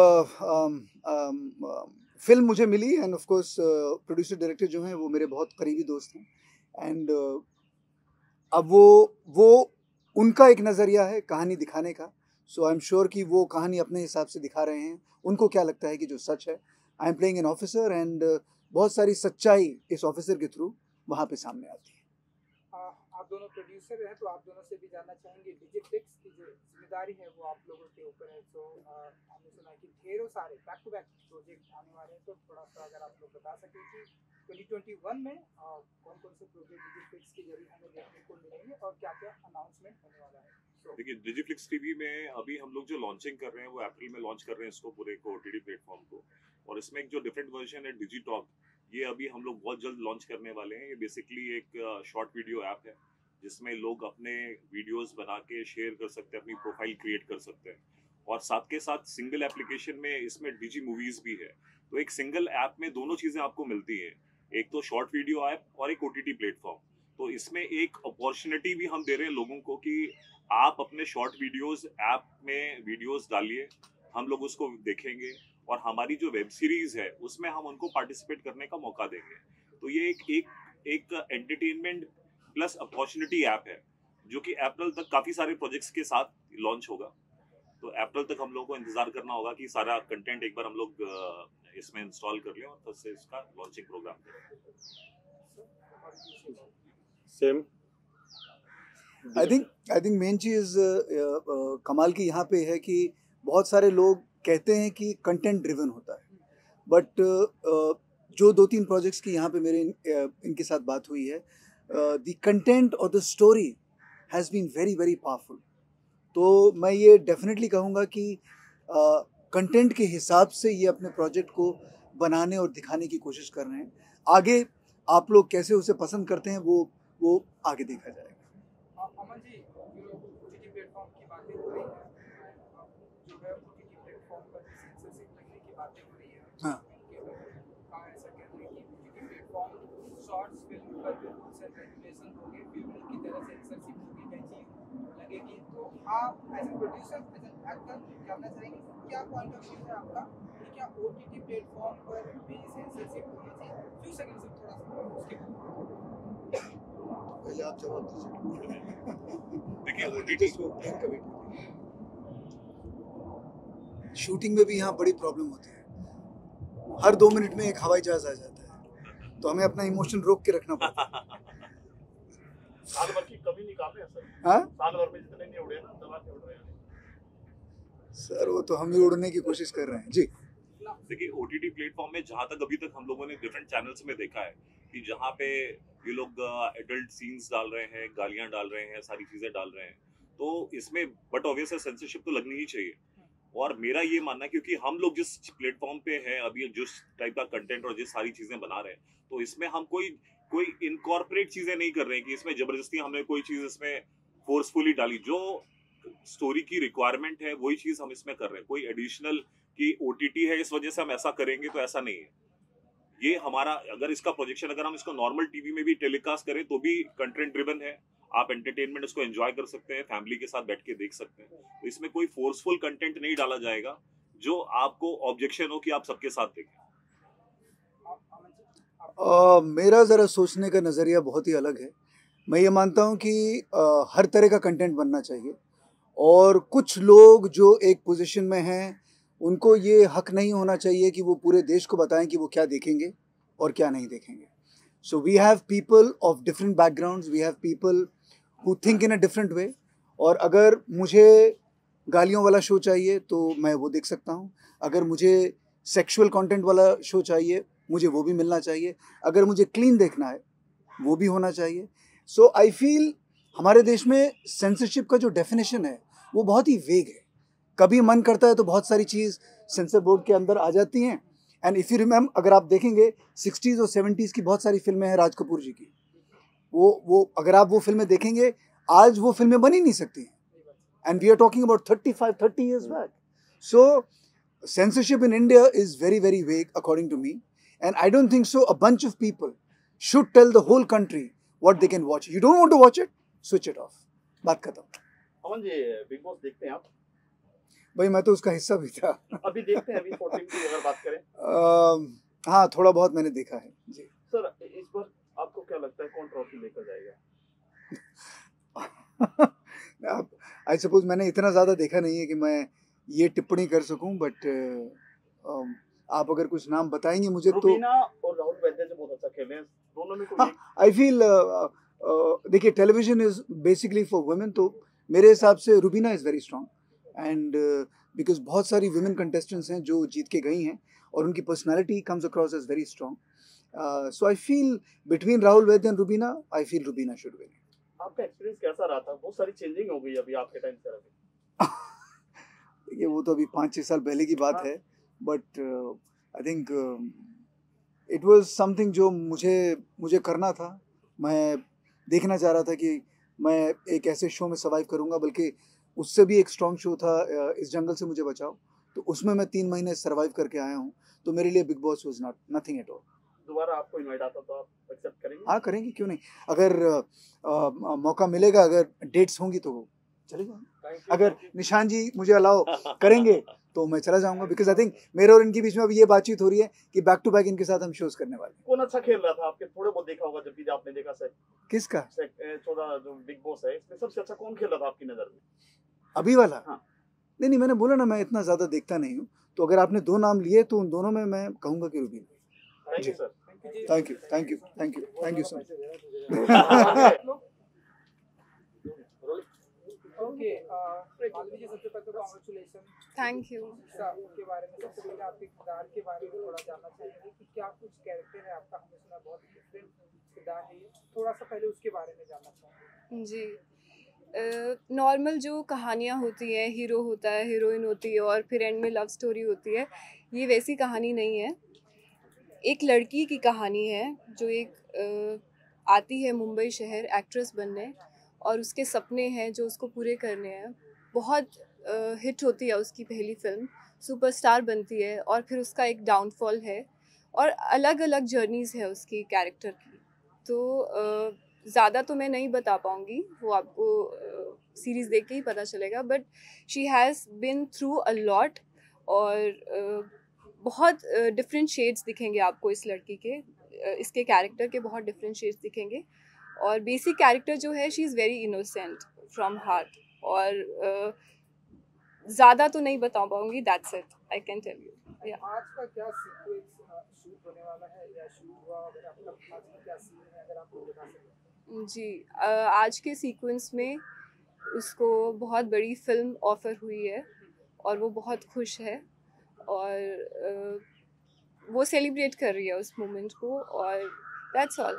फिल्म मुझे मिली, and of course producer director जो हैं वो मेरे बहुत करीबी दोस्त हैं, एंड अब वो उनका एक नज़रिया है कहानी दिखाने का। सो आई एम श्योर कि वो कहानी अपने हिसाब से दिखा रहे हैं, उनको क्या लगता है कि जो सच है। I am playing an officer, and बहुत सारी सच्चाई इस ऑफिसर के थ्रू वहाँ पे सामने आती है। आप दोनों प्रोड्यूसर हैं, तो आप दोनों से भी जानना चाहेंगे डिजिफ्लिक्स की जो जिम्मेदारी है वो आप लोगों के ऊपर है। तो हमने सुना कि ढेरों सारे बैक टू बैक प्रोजेक्ट आने वाले हैं, तो थोड़ा सा अगर आप लोग बता सकें कि 2021 में कौन कौन से प्रोजेक्ट डिजिफ्लिक्स के जरिए हमें देखने को मिलेंगे और क्या क्या अनाउंसमेंट होने वाला है। देखिए, डिजिफ्लिक्स टीवी में अभी हम लोग जो लॉन्चिंग कर रहे हैं वो अप्रैल में लॉन्च कर रहे हैं इसको, पूरे को ओटीटी प्लेटफॉर्म को, और इसमें एक जो डिफरेंट वर्जन है डिजी टॉक, ये अभी हम लोग बहुत जल्द लॉन्च करने वाले हैं। ये बेसिकली एक शॉर्ट वीडियो ऐप है जिसमें लोग अपने वीडियोस बना के शेयर कर सकते हैं, अपनी प्रोफाइल क्रिएट कर सकते हैं, और साथ के साथ सिंगल एप्लीकेशन में इसमें डिजी मूवीज भी है। तो एक सिंगल ऐप में दोनों चीज़ें आपको मिलती हैं, एक तो शॉर्ट वीडियो ऐप और एक ओटीटी प्लेटफॉर्म। तो इसमें एक अपॉर्चुनिटी भी हम दे रहे हैं लोगों को कि आप अपने शॉर्ट वीडियोस ऐप में वीडियोस डालिए, हम लोग उसको देखेंगे, और हमारी जो वेब सीरीज है उसमें हम उनको पार्टिसिपेट करने का मौका देंगे। तो ये एक एंटरटेनमेंट प्लस अपॉर्चुनिटी ऐप है जो कि अप्रैल तक काफ़ी सारे प्रोजेक्ट्स के साथ लॉन्च होगा। तो अप्रैल तक हम लोग को इंतज़ार करना होगा कि सारा कंटेंट एक बार हम लोग इसमें इंस्टॉल कर लें और तब से इसका लॉन्चिंग प्रोग्राम करें। सेम आई थिंक मेन चीज़ कमाल की यहाँ पे है कि बहुत सारे लोग कहते हैं कि कंटेंट ड्रिवन होता है, बट जो 2-3 प्रोजेक्ट्स की यहाँ पे मेरे इनके साथ बात हुई है, द कंटेंट और the story has been very very powerful. तो मैं ये डेफिनेटली कहूँगा कि कंटेंट के हिसाब से ये अपने प्रोजेक्ट को बनाने और दिखाने की कोशिश कर रहे हैं। आगे आप लोग कैसे उसे पसंद करते हैं वो आगे देखा जाएगा। अमन जी, जो ओटीटी प्लेटफॉर्म की बातें हो रही हैं, जो है ओटीटी प्लेटफॉर्म पर सेंसरशिप लगने की बातें हो रही है, हाँ। कि पर भी रूल्स एंड रेगुलेशन होंगे, फिल्म की तरह सेंसरशिप होगी, कई चीज लगेगी, तो आप as a producer, as an actor जानना चाहेंगे क्या पॉइंट ऑफ व्यू है आपका कि क्या ओटीटी प्लेटफॉर्म पर भी सेंसरशिप होनी चाहिए? फ्यू सेकंड से थोड़ा सा उसके पहले आप जवाब दीजिए। देखिए अगर OTT जिसको ब्रेक का वेट करिए। शूटिंग में भी यहाँ बड़ी प्रॉब्लम होती है, हर 2 मिनट में एक हवाई जहाज आ जाता है, तो हमें अपना इमोशन रोक के रखना पड़ता है। साल भर की कमी निकाल रहे हैं सर। हाँ साल भर में जितने नहीं उड़े ना, दवा के उड़ रहे हैं। सर, वो तो हम ही उड़ने की कोशिश कर रहे हैं जी। देखिए OTT प्लेटफॉर्म में जहाँ तक अभी तक हम लोगों ने डिफरेंट चैनल्स में देखा है कि जहाँ पे ये लोग एडल्ट सीन्स डाल रहे हैं, गालियाँ डाल रहे हैं, सारी चीजें डाल रहे हैं, तो इसमें बट ऑब्वियस है सेंसरशिप तो लगनी ही चाहिए। और मेरा ये मानना है क्योंकि हम लोग जिस प्लेटफॉर्म पे हैं अभी, जिस टाइप का कंटेंट और जिस सारी चीजें बना रहे हैं, तो इसमें हम कोई इनकॉर्पोरेट चीजें नहीं कर रहे हैं कि इसमें जबरदस्ती हमने कोई चीज इसमें फोर्सफुली डाली। जो स्टोरी की रिक्वायरमेंट है वही चीज हम इसमें कर रहे हैं। कोई एडिशनल कि OTT है इस वजह से हम ऐसा करेंगे, तो ऐसा नहीं है। ये हमारा, अगर इसका प्रोजेक्शन अगर हम इसको नॉर्मल टीवी में भी टेलीकास्ट करें तो भी कंटेंट ड्रिवन है, आप एंटरटेनमेंट इसको एंजॉय कर सकते हैं, फैमिली के साथ बैठ के देख सकते हैं। तो इसमें कोई फोर्सफुल कंटेंट नहीं डाला जाएगा जो आपको ऑब्जेक्शन हो कि आप सबके साथ देखें। मेरा ज़रा सोचने का नज़रिया बहुत ही अलग है। मैं ये मानता हूँ कि हर तरह का कंटेंट बनना चाहिए, और कुछ लोग जो एक पोजीशन में हैं उनको ये हक नहीं होना चाहिए कि वो पूरे देश को बताएं कि वो क्या देखेंगे और क्या नहीं देखेंगे। So we have people of different backgrounds, we have people who think in a different way, और अगर मुझे गालियों वाला शो चाहिए तो मैं वो देख सकता हूँ, अगर मुझे सेक्सुअल कंटेंट वाला शो चाहिए मुझे वो भी मिलना चाहिए, अगर मुझे क्लीन देखना है वो भी होना चाहिए। सो आई फील हमारे देश में सेंसरशिप का जो डेफिनेशन है वो बहुत ही वेग है। कभी मन करता है तो बहुत सारी चीज़ सेंसर बोर्ड के अंदर आ जाती हैं। एंड इफ़ यू रिमेम्बर, अगर आप देखेंगे 60s और 70s की बहुत सारी फिल्में हैं राज कपूर जी की, वो अगर आप वो फिल्में देखेंगे आज वो फिल्में बन ही नहीं सकती हैं, and we are talking about 35-30 years back. So censorship in India is very, very vague according to me, and I don't think so a bunch of people should tell the whole country what they can watch. You don't want to watch it, switch it off. बात खत्म। Aman ji, big boss देखते हैं आप? भाई मैं तो उसका हिस्सा भी था। अभी देखते हैं, अभी 14 की अगर बात करें। हाँ, थोड़ा बहुत मैंने देखा है जी। सर, इस बार आपको क्या लगता है कौन ट्रॉफी लेकर जाएगा? आई सपोज मैंने इतना ज़्यादा देखा नहीं है कि मैं ये टिप्पणी कर सकूं, बट आप अगर कुछ नाम बताएंगे मुझे तो। रुबीना और राहुल वैद्य जो बहुत अच्छा खेले हैं, दोनों में कोई आई फील देखिए television is basically for women, तो मेरे हिसाब से Rubina is very strong, and because बहुत सारी वुमेन कंटेस्टेंट्स हैं जो जीत के गई हैं और उनकी personality comes across as very strong. So I feel between Rahul Vaidya and Rubina, I feel Rubina should win. आपका एक्सपीरियंस कैसा रहा था? बहुत सारी चेंजिंग हो गई अभी आपके टाइम से। ये वो तो अभी 5-6 साल पहले की बात है, but I think it was something जो मुझे करना था। मैं देखना चाह रहा था कि मैं एक ऐसे शो में सर्वाइव करूंगा, बल्कि उससे भी एक स्ट्रॉन्ग शो था इस जंगल से मुझे बचाओ, तो उसमें मैं 3 महीने सर्वाइव करके आया हूँ। तो मेरे लिए Bigg Boss was not nothing at all. दोबारा आपको इनवाइट आता तो आप एक्सेप्ट करेंगे? हाँ, करेंगे, क्यों नहीं। अगर मौका मिलेगा, अगर डेट्स होंगी तो चले जाएंगे। अगर निशान जी मुझे अलाउ करेंगे तो मैं चला जाऊंगा, बिकॉज आई थिंक मेरे और इनके बीच में अभी ये बातचीत हो रही है कि बैक टू बैक इनके साथ हम शोज करने वाले। कौन अच्छा खेल रहा था आपके? थोड़े बहुत देखा होगा जब भी आपने देखा सर। किसका? 14 जो बिग बॉस है, इसमें सबसे अच्छा कौन खेल रहा था आपकी नजर में? अभी वाला? हाँ। नहीं, मैंने बोला ना मैं इतना ज्यादा देखता नहीं हूँ, तो अगर आपने 2 नाम लिए तो उन दोनों में मैं कहूंगा कि Rubina. Thank you sir. Thank you so much. Okay, Malvi ji, सबसे पहले कांग्रेचुलेशन। Thank you. के बारे में सबसे पहले आपके किरदार के बारे में थोड़ा जानना चाहेंगे कि क्या कुछ कैरेक्टर है आपका? हमने सुना बहुत डिफरेंट किरदार है, थोड़ा सा पहले उसके बारे में जानना चाहेंगे। जी, नॉर्मल जो कहानियाँ होती हैं, हीरो होता है, हीरोइन होती है और फिर एंड में लव स्टोरी होती है, ये वैसी कहानी नहीं है। एक लड़की की कहानी है जो एक आती है मुंबई शहर एक्ट्रेस बनने, और उसके सपने हैं जो उसको पूरे करने हैं। बहुत हिट होती है उसकी पहली फिल्म, सुपरस्टार बनती है, और फिर उसका एक डाउनफॉल है और अलग अलग जर्नीज़ है उसकी कैरेक्टर की। तो ज़्यादा तो मैं नहीं बता पाऊँगी, वो आपको सीरीज़ देख के ही पता चलेगा, but she has been through a lot और बहुत डिफरेंट शेड्स दिखेंगे आपको इस लड़की के, इसके कैरेक्टर के बहुत डिफरेंट शेड्स दिखेंगे। और बेसिक कैरेक्टर जो है, she is very innocent from heart, और ज़्यादा तो नहीं बता पाऊँगी, that's it I can tell you. आज का क्या सीक्वेंस शूट होने वाला है या शूट हुआ, अगर आपका आज का क्या सीन है, अगर आप लोग बता सकें। जी, आज के सीक्वेंस में उसको बहुत बड़ी फिल्म ऑफ़र हुई है और वो बहुत खुश है, और वो सेलिब्रेट कर रही है उस मोमेंट को, और दैट्स ऑल।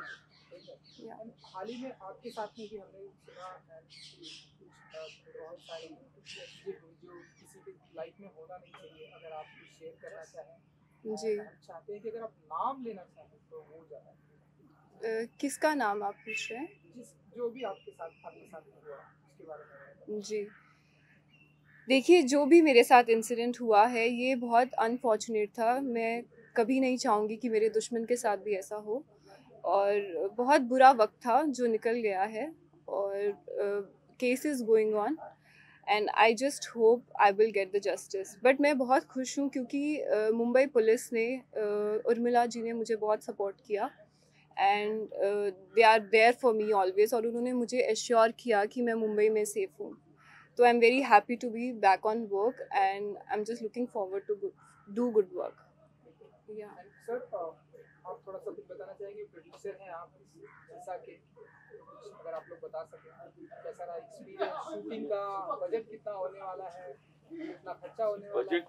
हाल ही में आपके साथ में भी हमने सुना है कि कुछ बहुत सारी चीज़ें हुई जो किसी की लाइफ में होना नहीं चाहिए। अगर आप कुछ शेयर करना चाहें, जी। हम चाहते हैं कि अगर आप नाम लेना चाहें तो हो जाए। किसका नाम आप पूछ रहे हैं? जो भी आपके साथ हुआ उसके बारे में। जी, देखिए, जो भी मेरे साथ इंसिडेंट हुआ है, ये बहुत अनफॉर्चुनेट था। मैं कभी नहीं चाहूँगी कि मेरे दुश्मन के साथ भी ऐसा हो, और बहुत बुरा वक्त था जो निकल गया है, और case is going on and I just hope I will get the justice. But मैं बहुत खुश हूँ क्योंकि मुंबई पुलिस ने, उर्मिला जी ने मुझे बहुत सपोर्ट किया, and they are there for me always, और उन्होंने मुझे एश्योर किया कि मैं मुंबई में सेफ़ हूँ। So I'm very happy to be back on work, and I'm just looking forward to do good work. Yeah. Sir, आप थोड़ा सा कुछ बताना चाहेंगे, प्रोड्यूसर हैं आप जैसा कि कुछ अगर आप लोग बता सकें कैसा रहा एक्सपीरियंस शूटिंग का, बजट कितना होने वाला है, कितना खर्चा होने वाला है।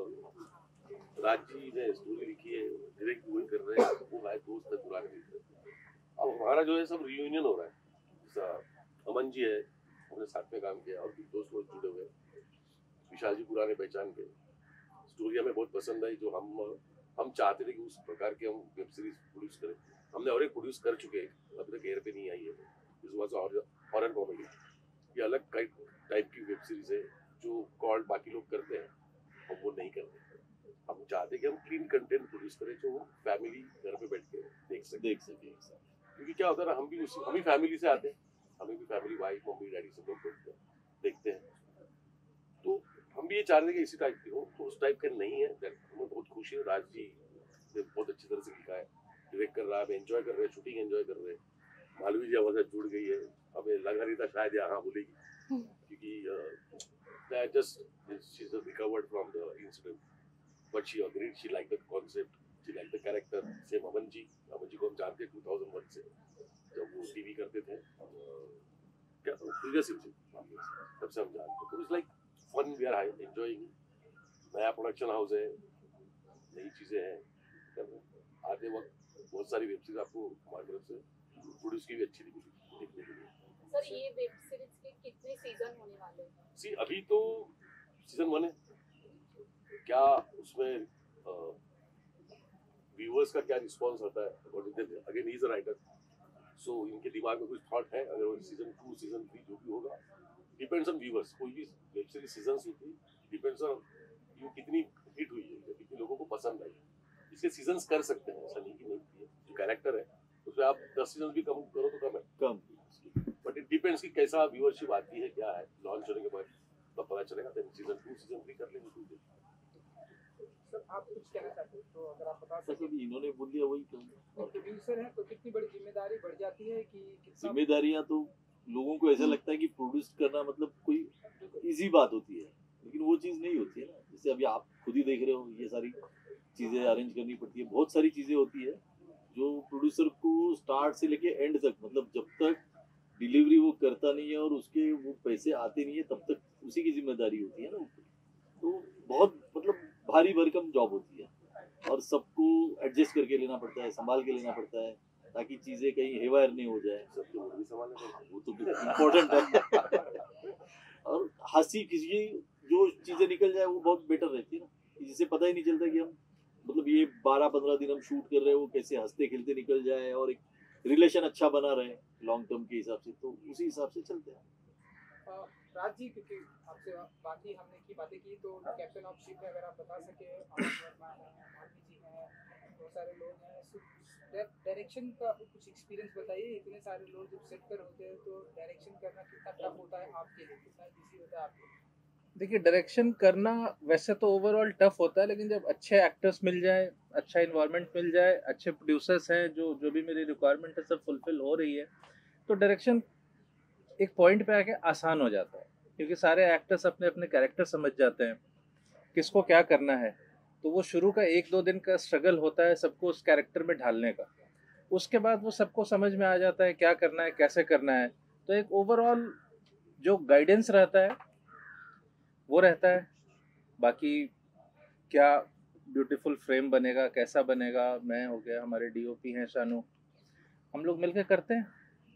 बजट राजी ने स्टोरी लिखी है, डायरेक्ट वही कर रहे हैं, वो भाई दोस्त है पुराने मित्र। अब हमारा जो है सब रियूनियन हो रहा है, जैसा अमन जी है, हमने साथ में काम किया, और भी दोस्त लोग जुड़े हुए, विशाल जी पुराने पहचान के। स्टोरी हमें बहुत पसंद आई, जो हम चाहते थे कि उस प्रकार की हम वेब सीरीज प्रोड्यूस करें। हमने और एक प्रोड्यूस कर चुके हैं, अभी तक एयर पे नहीं आई है, दिस वाज हॉरर कॉमेडी। ये अलग टाइप की वेब सीरीज है जो कॉल्ड बाकी लोग करते हैं, हम वो नहीं करते। हम चाहते हैं कि हम क्लीन कंटेंट प्रोड्यूस करें जो फैमिली घर पे बैठ के देख सके। क्योंकि क्या होता है ना, हम भी फैमिली से आते हैं, हमें भी फैमिली, वाइफ, मम्मी, डैडी सब लोग देखते हैं, तो हम भी ये चाह रहे थे कि इसी टाइप की हो, तो उस टाइप का नहीं है। हमें बहुत खुशी है, राज जी ने बहुत अच्छी तरह से लिखा है, डायरेक्ट कर रहा है, हमें एंजॉय कर रहे हैं, शूटिंग एंजॉय कर रहे हैं। मालवी जी हमारे साथ जुड़ गई है, हमें लगा नहीं था शायद यहाँ बोलेगी, क्योंकि just she's recovered from the incident, but she agreed, she liked the concept, she liked the character. Same Aman ji को हम जानते हैं 2001 से, जब वो टीवी करते थे, क्या प्रीवियस से तब से हम जानते हैं। तो it's like fun, we are enjoying. नया प्रोडक्शन हाउस है, नई चीजें हैं, आते वक्त बहुत सारी वेब सीरीज आपको हमारी तरफ से प्रोड्यूस की भी अच्छी दिखेगी देखने के लिए। सर, ये वेब सीरीज के कितने सीजन होने वाले हैं? सी अभी तो सीजन 1 है, क्या उसमें व्यूअर्स का क्या रिस्पांस आता है, again he is a writer, so इनके दिमाग में कुछ थॉट है, अगर वो सीजन 2 सीजन 3 जो भी होगा, डिपेंड्स ऑन व्यूअर्स। कोई भी वेब सीरीज सीजन्स होती है, डिपेंड्स ऑन ये कितनी हिट हुई है, कितने लोगों को पसंद आई। इसके सीजन्स कर सकते हैं, ऐसा नहीं कि नहीं है। जो कैरेक्टर है उसमें आप 10 सीजन भी कम करो तो कम, बट इट डिपेंड्स कि कैसा व्यूअरशिप आती है, क्या है। लॉन्च होने के बाद तब पता चलेगा, देन सीजन 2 सीजन 3 कर लेंगे। सर, आप कुछ कहना चाहते हैं तो अगर आप बता सकें। इन्होंने बोल दिया वही कहूँगा। प्रोड्यूसर है तो कितनी बड़ी जिम्मेदारी बढ़ जाती है कि जिम्मेदारियां तो लोगों को ऐसा लगता है कि प्रोड्यूस करना मतलब कोई इजी बात होती है, लेकिन वो चीज़ नहीं होती है ना। जैसे अभी आप खुद ही देख रहे हो, ये सारी चीज़ें अरेंज करनी पड़ती है, बहुत सारी चीज़ें होती है जो प्रोड्यूसर को स्टार्ट से लेके एंड तक, मतलब जब तक डिलीवरी वो करता नहीं है और उसके वो पैसे आते नहीं है, तब तक उसी की जिम्मेदारी होती है ना। तो बहुत मतलब भारी भरकम जॉब होती है, और सबको एडजस्ट करके लेना पड़ता है, संभाल के लेना पड़ता है, ताकि चीज़ें कहीं हेवायर नहीं हो जाए। सबको भी संभालना, वो तो इम्पोर्टेंट है। और हंसी खिसी जो चीज़ें निकल जाए वो बहुत बेटर रहती है ना, जिससे पता ही नहीं चलता कि हम मतलब ये 12-15 दिन हम शूट कर रहे हैं, वो कैसे हंसते खेलते निकल जाए, और एक रिलेशन अच्छा बना रहे लॉन्ग टर्म के हिसाब से, तो उसी हिसाब से चलते हैं। राज जी, क्योंकि आपसे बाकी हमने बातें की, तो कैप्टन ऑफ शिप है, अगर आप बता सके, आनंद वर्मा है, मालवी जी हैं, बहुत सारे लोग हैं, डायरेक्शन का कुछ एक्सपीरियंस बताइए। इतने सारे लोग जब सेट पर होते हैं तो डायरेक्शन करना कितना टफ होता है आपके लिए, कितना इजी होता है आपके लिए? देखिए, डायरेक्शन करना वैसे तो ओवरऑल टफ होता है, लेकिन जब अच्छे एक्टर्स मिल जाए, अच्छा इन्वायरमेंट मिल जाए, अच्छे प्रोड्यूसर्स हैं, जो भी मेरी रिक्वायरमेंट है सब फुलफिल हो रही है, तो डायरेक्शन एक पॉइंट पे आके आसान हो जाता है, क्योंकि सारे एक्टर्स अपने अपने कैरेक्टर समझ जाते हैं किसको क्या करना है। तो वो शुरू का 1-2 दिन का स्ट्रगल होता है सबको उस कैरेक्टर में ढालने का, उसके बाद वो सबको समझ में आ जाता है क्या करना है, कैसे करना है। तो एक ओवरऑल जो गाइडेंस रहता है वो रहता है। बाकी क्या ब्यूटीफुल फ्रेम बनेगा, कैसा बनेगा, मैं हो गया, हमारे डीओपी हैं शानू, हम लोग मिलकर करते हैं।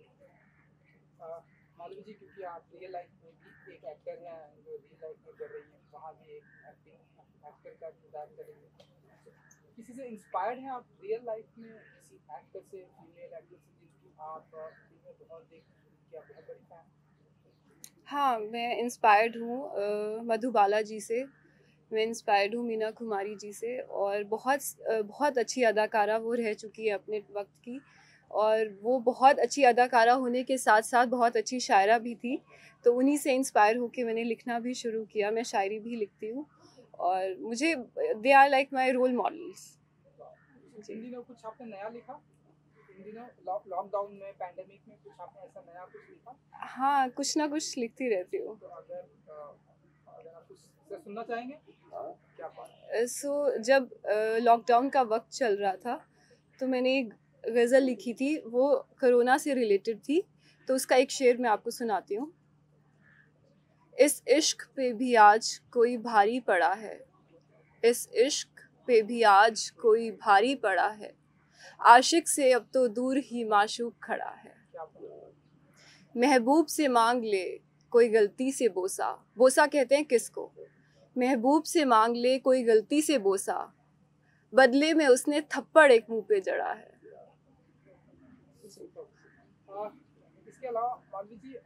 मालवी जी, क्योंकि आप रियल लाइफ में भी एक एक्टर हैं जो रियल लाइफ में कर रही हैं, वहाँ भी एक एक्टर का किरदार कर रही हैं, किसी से इंस्पायर्ड हैं आप रियल लाइफ में, किसी एक्टर से, फीमेल एक्टर से जिनकी आप फिल्में बहुत देखी, आप बहुत बड़ी फैन? हाँ, मैं इंस्पायर्ड हूँ मधुबाला जी से, मैं इंस्पायर्ड हूँ मीना कुमारी जी से, और बहुत अच्छी अदाकारा वो रह चुकी है अपने वक्त की, और वो बहुत अच्छी अदाकारा होने के साथ साथ बहुत अच्छी शायरा भी थी। तो उन्हीं से इंस्पायर होकर मैंने लिखना भी शुरू किया। मैं शायरी भी लिखती हूँ और मुझे they are like my role models. इन दिनों कुछ आपने नया लिखा? इन दिनों लॉकडाउन में, पैंडेमिक में कुछ आपने ऐसा नया कुछ लिखा? हाँ, कुछ ना कुछ लिखती रहती हूँ। तो अगर आप कुछ सुनना चाहेंगे क्या बात? जब लॉकडाउन का वक्त चल रहा था तो मैंने एक गज़ल लिखी थी, वो कोरोना से रिलेटेड थी, तो उसका एक शेर मैं आपको सुनाती हूँ। इस इश्क पे भी आज कोई भारी पड़ा है, इस इश्क पे भी आज कोई भारी पड़ा है, आशिक से अब तो दूर ही माशूक खड़ा है। महबूब से मांग ले कोई गलती से बोसा, बोसा कहते हैं किसको, महबूब से मांग ले कोई गलती से बोसा, बदले में उसने थप्पड़ एक मुंह पे जड़ा है। इसके अलावा मालवी जी,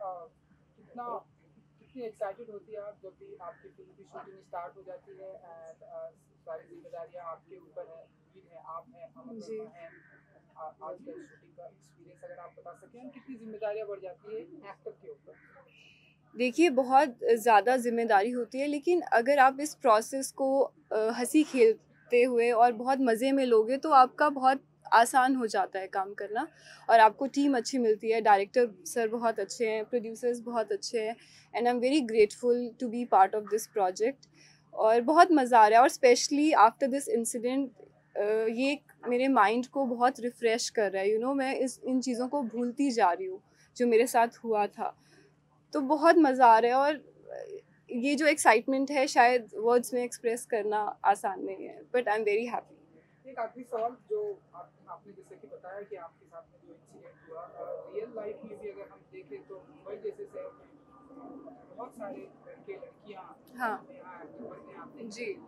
कितनी एक्साइटेड होती है आप जब भी आपकी फिल्म की शूटिंग स्टार्ट हो जाती है, एंड सारी जिम्मेदारियां आपके ऊपर है, लीड है आप हैं, अमन वर्मा हैं, आज का शूटिंग का एक्सपीरियंस अगर आप बता सकें, कितनी जिम्मेदारियां बढ़ जाती है एक्टर के ऊपर? देखिए, बहुत ज़्यादा जिम्मेदारी होती है, लेकिन अगर आप इस प्रोसेस को हंसी खेलते हुए और बहुत मज़े में लोगे तो आपका बहुत आसान हो जाता है काम करना, और आपको टीम अच्छी मिलती है, डायरेक्टर सर बहुत अच्छे हैं, प्रोड्यूसर्स बहुत अच्छे हैं, and I am very grateful to be part of this project, और बहुत मज़ा आ रहा है। और स्पेशली आफ्टर दिस इंसिडेंट ये मेरे माइंड को बहुत रिफ़्रेश कर रहा है, मैं इन चीज़ों को भूलती जा रही हूँ जो मेरे साथ हुआ था, तो बहुत मज़ा आ रहा है। और ये जो एक्साइटमेंट है शायद वर्ड्स में एक्सप्रेस करना आसान नहीं है, but I am very happy. एक आखिरी सवाल, जो आपने जैसे कि बताया कि आपके साथ में जो इंसिडेंट हुआ, रियल लाइफ में भी अगर हम देखें तो मुंबई जैसे शहर में बहुत सारे लड़के लड़कियां हाँ यहाँ एक्टर बनने आते हैं जी,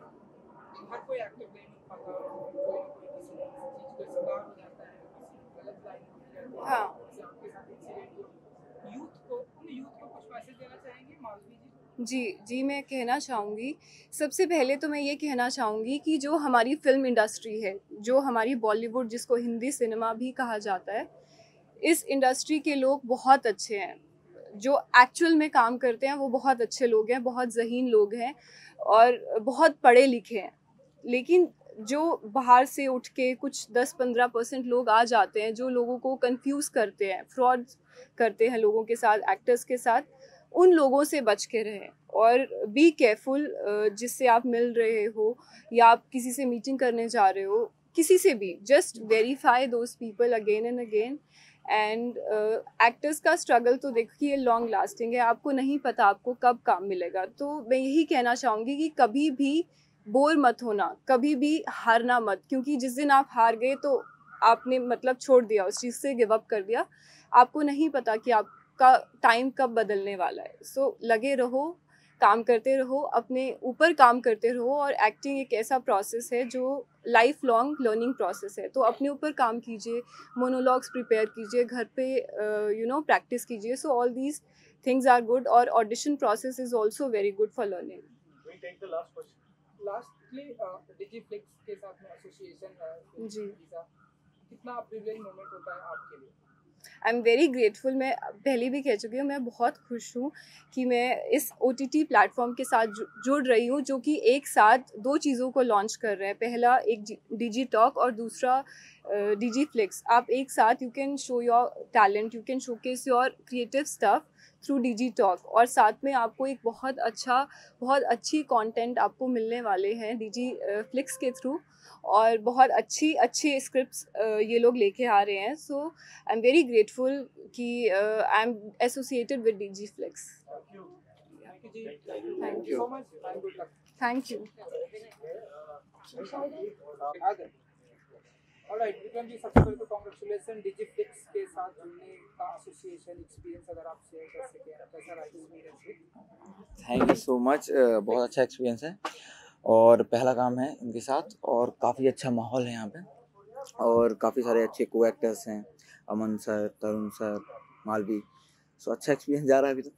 हर कोई एक्टर नहीं बन पाता, कोई किसी चीज़ का शिकार हो जाता है, किसी गलत लाइन में हो जाती है। हाँ जैसे आपके साथ इंसिडेंट हुआ, यूथ को कुछ मैसेज देना चाहेंगे मालवी जी? जी, मैं कहना चाहूँगी, सबसे पहले तो मैं ये कहना चाहूँगी कि जो हमारी फ़िल्म इंडस्ट्री है, जो हमारी बॉलीवुड जिसको हिंदी सिनेमा भी कहा जाता है, इस इंडस्ट्री के लोग बहुत अच्छे हैं, जो एक्चुअल में काम करते हैं वो बहुत अच्छे लोग हैं, बहुत ज़हीन लोग हैं और बहुत पढ़े लिखे हैं। लेकिन जो बाहर से उठ के कुछ 10-15% लोग आ जाते हैं जो लोगों को कंफ्यूज करते हैं, फ्रॉड करते हैं लोगों के साथ, एक्टर्स के साथ, उन लोगों से बच के रहें और बी केयरफुल। जिससे आप मिल रहे हो या आप किसी से मीटिंग करने जा रहे हो, किसी से भी, just verify those people again and again. And actors का स्ट्रगल तो देखिए लॉन्ग लास्टिंग है, आपको नहीं पता आपको कब काम मिलेगा। तो मैं यही कहना चाहूँगी कि कभी भी बोर मत होना, कभी भी हारना मत, क्योंकि जिस दिन आप हार गए तो आपने मतलब छोड़ दिया, उस चीज़ से गिव अप कर दिया। आपको नहीं पता कि आपका टाइम कब बदलने वाला है। सो लगे रहो, काम करते रहो, अपने ऊपर काम करते रहो। और एक्टिंग एक ऐसा प्रोसेस है जो लाइफ लॉन्ग लर्निंग प्रोसेस है, तो अपने ऊपर काम कीजिए, मोनोलॉग्स प्रिपेयर कीजिए, घर पे प्रैक्टिस कीजिए। So all these things are good, और audition process is also very good for learning. Lastly Digiflix के साथ में एसोसिएशन है जी। कितना प्रिविलेज मोमेंट होता है आपके लिए? I am very grateful. मैं पहले भी कह चुकी हूँ, मैं बहुत खुश हूँ कि मैं इस OTT प्लेटफॉर्म के साथ जुड़ रही हूँ, जो कि एक साथ 2 चीज़ों को लॉन्च कर रहे हैं। पहला एक डिजी टॉक और दूसरा डिजीफ्लिक्स। आप एक साथ you can show your talent, you can showcase your creative stuff through Digi Talk, और साथ में आपको एक बहुत अच्छी कंटेंट आपको मिलने वाले हैं डिजी फ्लिक्स के थ्रू, और बहुत अच्छी स्क्रिप्ट्स ये लोग लेके आ रहे हैं। So I am very grateful कि I am associated with Digiflix. Thank you so much and good luck. Thank you. Alright Vikram ji, सबसे पहले तो कांग्रेचुलेशन डिजीफ्लिक्स के साथ जुड़ने का एसोसिएशन एक्सपीरियंस अगर आप शेयर कर सकें, कैसा रहा experience? Thank you so much. बहुत अच्छा एक्सपीरियंस है और पहला काम है इनके साथ, और काफ़ी अच्छा माहौल है यहाँ पे, और काफ़ी सारे अच्छे को एक्टर्स हैं, Aman sir, Tarun sir, Malvi. So अच्छा एक्सपीरियंस जा रहा है अभी तक।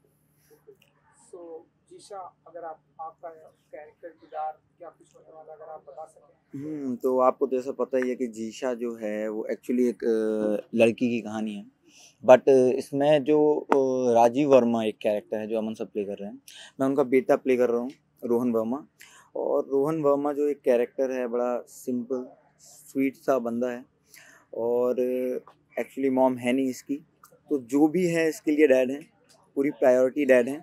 सो जीशा, अगर आपका कैरेक्टर किरदार क्या कुछ होने वाला, अगर आप बता सकें। तो आपको तो ऐसा पता ही है कि जीशा जो है वो एक्चुअली एक लड़की की कहानी है, बट इसमें जो राजीव वर्मा एक कैरेक्टर है जो अमन सर प्ले कर रहे हैं, मैं उनका बेटा प्ले कर रहा हूँ, रोहन वर्मा। और रोहन वर्मा जो एक कैरेक्टर है, बड़ा सिंपल स्वीट सा बंदा है, और एक्चुअली मॉम है नहीं इसकी, तो जो भी है इसके लिए डैड है, पूरी प्रायोरिटी डैड है।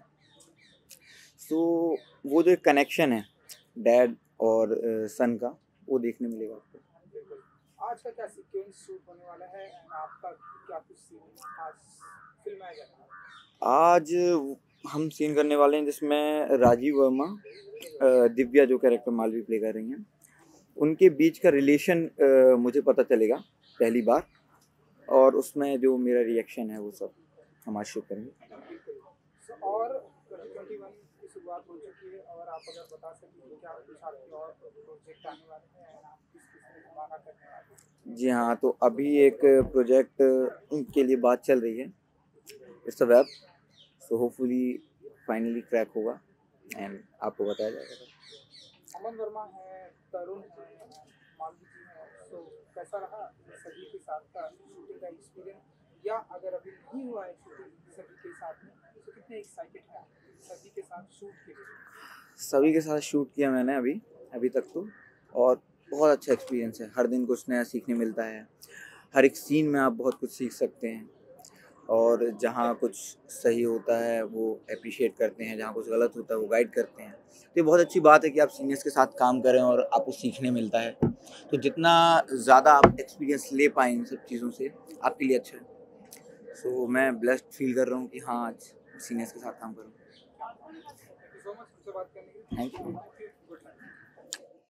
सो वो जो एक कनेक्शन है डैड और सन का, वो देखने मिलेगा आपको। आज का क्या सीक्वेंस शूट होने वाला है एंड आपका क्या कुछ सीन आज फिल्म में आएगा? आज हम सीन करने वाले हैं जिसमें राजीव वर्मा, दिव्या जो कैरेक्टर मालवी प्ले कर रही हैं, उनके बीच का रिलेशन मुझे पता चलेगा पहली बार, और उसमें जो मेरा रिएक्शन है वो सब हम आज शो करेंगे। और 2021 की शुरुआत हो चुकी है, और आप अगर बता सकें क्या कुछ आपके और प्रोजेक्ट आने वाले हैं, आप किस में धमाका करने वाले हैं? जी हाँ, तो अभी एक प्रोजेक्ट के लिए बात चल रही है, it's a web, so hopefully finally crack होगा एंड आपको बताया जाएगा। अमन वर्मा है, तरुण है, मालवी जी है, तो कैसा रहा सभी के साथ का शूटिंग का एक्सपीरियंस, या अगर अभी नहीं हुआ है शूटिंग सभी के साथ में, तो कितने एक्साइटेड हैं सभी के साथ शूट के लिए? सभी के साथ शूट किया मैंने अभी तक तो, और बहुत अच्छा एक्सपीरियंस है। हर दिन कुछ नया सीखने मिलता है, हर एक सीन में आप बहुत कुछ सीख सकते हैं, और जहाँ कुछ सही होता है वो अप्रिशिएट करते हैं, जहाँ कुछ गलत होता है वो गाइड करते हैं। तो ये बहुत अच्छी बात है कि आप सीनियर्स के साथ काम करें और आपको सीखने मिलता है, तो जितना ज़्यादा आप एक्सपीरियंस ले पाएँ इन सब चीज़ों से, आपके लिए अच्छा है। सो मैं ब्लेस्ड फील कर रहा हूँ कि हाँ, आज सीनियर्स के साथ काम करूँ। थैंक यू सो मच मुझसे बात करने के लिए। Thank you.